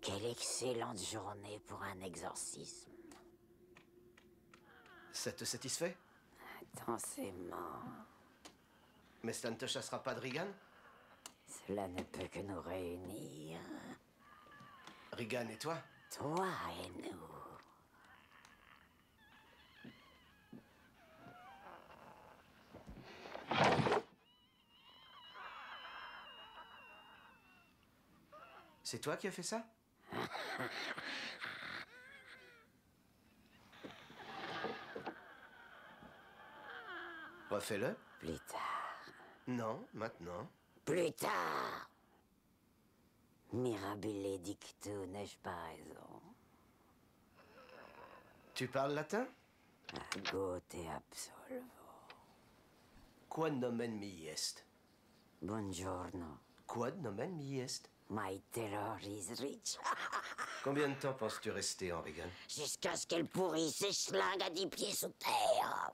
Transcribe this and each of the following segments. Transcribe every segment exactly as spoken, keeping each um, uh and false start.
Quelle excellente journée pour un exorcisme. Ça te satisfait? Intensément. Mais ça ne te chassera pas de Regan? Cela ne peut que nous réunir. Regan et toi? Toi et nous. C'est toi qui as fait ça? Refais-le. Plus tard. Non, maintenant. Plus tard. Mirabile dictu, n'ai-je pas raison? Tu parles latin? Ago te absolvo. Quod nomen mihi est? Buongiorno. Quod nomen mihi est? My terror is rich. Combien de temps penses-tu rester en Regan? Jusqu'à ce qu'elle pourrisse ses schlingues à dix pieds sous terre.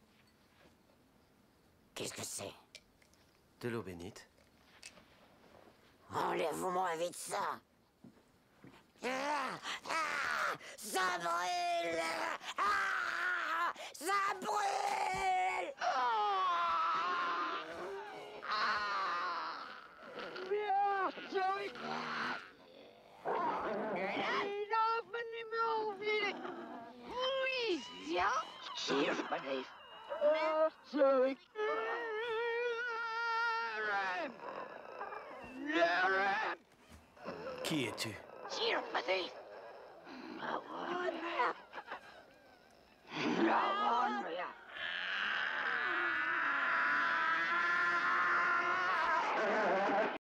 Qu'est-ce que c'est? De l'eau bénite. Enlève-moi vite ça. Ah, ah, ça brûle. Ah, ça brûle. Ah, ah. Qui es-tu? Sympathy.